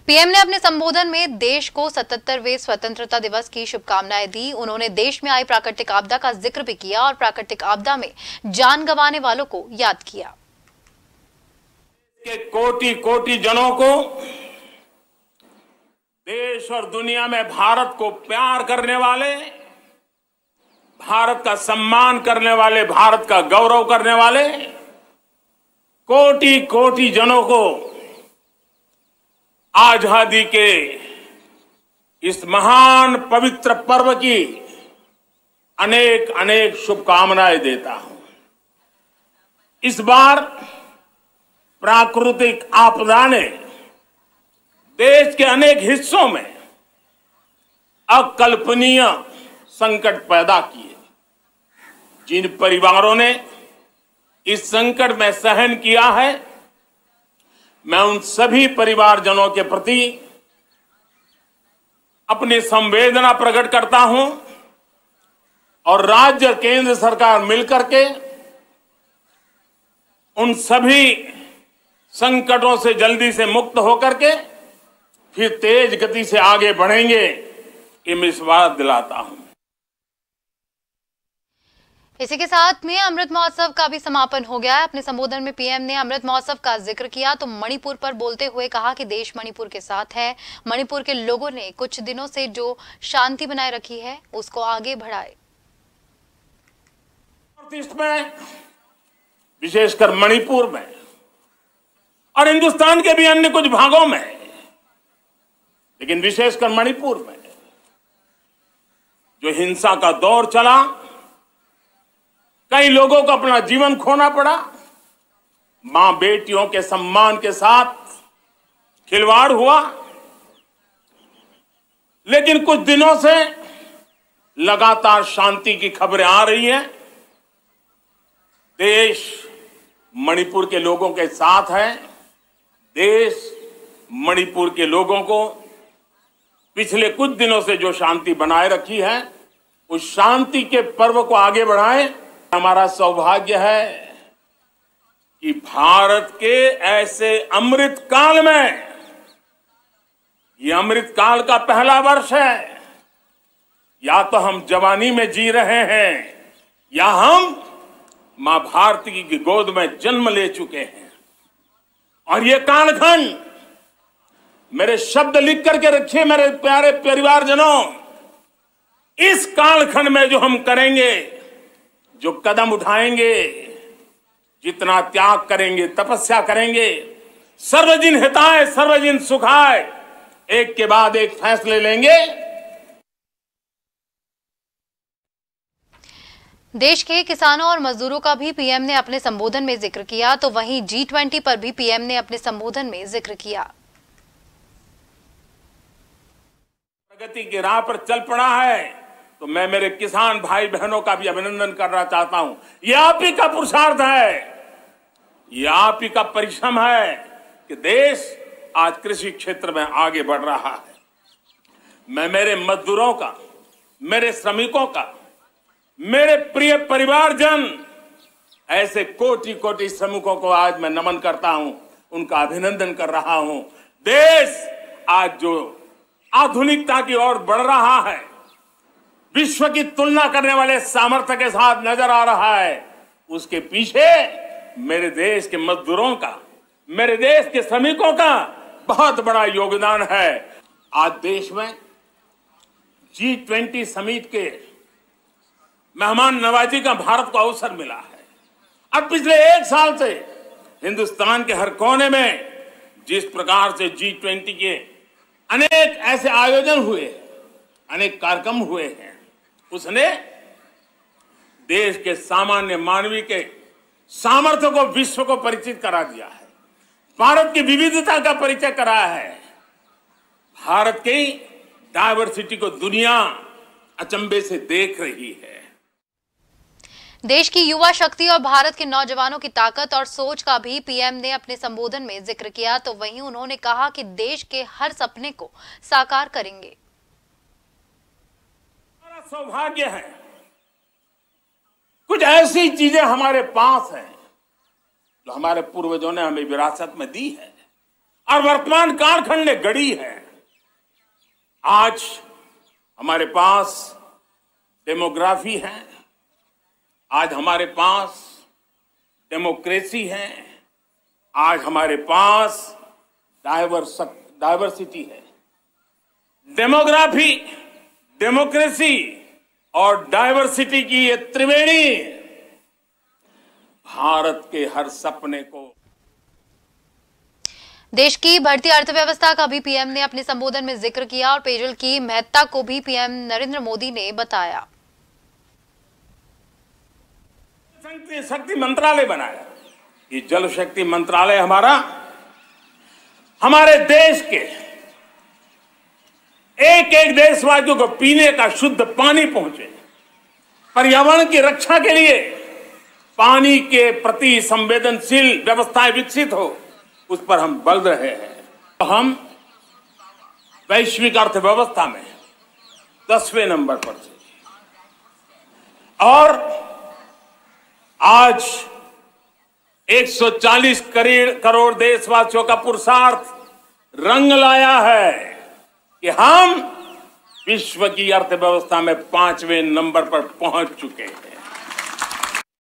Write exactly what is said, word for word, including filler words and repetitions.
PM ने अपने संबोधन में देश को सतहत्तरवें स्वतंत्रता दिवस की शुभकामनाएं दी। उन्होंने देश में आई प्राकृतिक आपदा का जिक्र भी किया और प्राकृतिक आपदा में जान गंवाने वालों को याद किया। के कोटि कोटि जनों को देश और दुनिया में भारत को प्यार करने वाले, भारत का सम्मान करने वाले, भारत का गौरव करने वाले कोटि कोटि जनों को आजादी के इस महान पवित्र पर्व की अनेक अनेक शुभकामनाएं देता हूं। इस बार प्राकृतिक आपदा ने देश के अनेक हिस्सों में अकल्पनीय संकट पैदा किए। जिन परिवारों ने इस संकट में सहन किया है, मैं उन सभी परिवारजनों के प्रति अपनी संवेदना प्रकट करता हूं और राज्य केंद्र सरकार मिलकर के उन सभी संकटों से जल्दी से मुक्त होकर के फिर तेज गति से आगे बढ़ेंगे, ये मैं विश्वास दिलाता हूं। इसी के साथ में अमृत महोत्सव का भी समापन हो गया है। अपने संबोधन में पीएम ने अमृत महोत्सव का जिक्र किया तो मणिपुर पर बोलते हुए कहा कि देश मणिपुर के साथ है। मणिपुर के लोगों ने कुछ दिनों से जो शांति बनाए रखी है उसको आगे बढ़ाए। नॉर्थ ईस्ट में, विशेषकर मणिपुर में और हिंदुस्तान के भी अन्य कुछ भागों में, लेकिन विशेषकर मणिपुर में जो हिंसा का दौर चला, कई लोगों को अपना जीवन खोना पड़ा, मां बेटियों के सम्मान के साथ खिलवाड़ हुआ। लेकिन कुछ दिनों से लगातार शांति की खबरें आ रही हैं। देश मणिपुर के लोगों के साथ है। देश मणिपुर के लोगों को पिछले कुछ दिनों से जो शांति बनाए रखी है, उस शांति के पर्व को आगे बढ़ाए। हमारा सौभाग्य है कि भारत के ऐसे अमृत काल में, ये अमृत काल का पहला वर्ष है। या तो हम जवानी में जी रहे हैं या हम मां भारती की गोद में जन्म ले चुके हैं। और ये कालखंड, मेरे शब्द लिख करके रखिए मेरे प्यारे परिवारजनों, इस कालखंड में जो हम करेंगे, जो कदम उठाएंगे, जितना त्याग करेंगे, तपस्या करेंगे, सर्वजन हिताय सर्वजन सुखाय, एक के बाद एक फैसले लेंगे। देश के किसानों और मजदूरों का भी पीएम ने अपने संबोधन में जिक्र किया तो वहीं जी ट्वेंटी पर भी पीएम ने अपने संबोधन में जिक्र किया। प्रगति की राह पर चल पड़ा है तो मैं मेरे किसान भाई बहनों का भी अभिनंदन करना चाहता हूं। यह आप ही का पुरुषार्थ है, यह आप ही का परिश्रम है कि देश आज कृषि क्षेत्र में आगे बढ़ रहा है। मैं मेरे मजदूरों का, मेरे श्रमिकों का, मेरे प्रिय परिवारजन, ऐसे कोटि कोटि श्रमिकों को आज मैं नमन करता हूं, उनका अभिनंदन कर रहा हूं। देश आज जो आधुनिकता की ओर बढ़ रहा है, विश्व की तुलना करने वाले सामर्थ्य के साथ नजर आ रहा है, उसके पीछे मेरे देश के मजदूरों का, मेरे देश के श्रमिकों का बहुत बड़ा योगदान है। आज देश में जी ट्वेंटी समिट के मेहमान नवाजी का भारत को अवसर मिला है। अब पिछले एक साल से हिंदुस्तान के हर कोने में जिस प्रकार से जी ट्वेंटी के अनेक ऐसे आयोजन हुए, अनेक कार्यक्रम हुए हैं, उसने देश के सामान्य मानवी के सामर्थ्य को विश्व को परिचित करा दिया है। भारत की विविधता का परिचय कराया है। भारत की डायवर्सिटी को दुनिया अचंभे से देख रही है। देश की युवा शक्ति और भारत के नौजवानों की ताकत और सोच का भी पीएम ने अपने संबोधन में जिक्र किया तो वहीं उन्होंने कहा कि देश के हर सपने को साकार करेंगे। हमारा सौभाग्य है, कुछ ऐसी चीजें हमारे पास हैं जो हमारे पूर्वजों ने हमें विरासत में दी है। और वर्तमान कालखंड ने गढ़ी है। आज हमारे पास डेमोग्राफी है, आज हमारे पास डेमोक्रेसी है, आज हमारे पास डाइवर्स डाइवर्सिटी है। डेमोग्राफी, डेमोक्रेसी और डाइवर्सिटी की ये त्रिवेणी भारत के हर सपने को। देश की बढ़ती अर्थव्यवस्था का भी पीएम ने अपने संबोधन में जिक्र किया और पेयजल की महत्ता को भी पीएम नरेंद्र मोदी ने बताया। शक्ति मंत्रालय बनाया। ये जल शक्ति मंत्रालय हमारा हमारे देश के एक एक देशवासियों को पीने का शुद्ध पानी पहुंचे, पर्यावरण की रक्षा के लिए पानी के प्रति संवेदनशील व्यवस्थाएं विकसित हो, उस पर हम बल रहे हैं। तो हम वैश्विक अर्थव्यवस्था में दसवें नंबर पर थे और आज एक सौ चालीस करोड़ देशवासियों का पुरुषार्थ रंग लाया है कि हम विश्व की अर्थव्यवस्था में पांचवें नंबर पर पहुंच चुके हैं।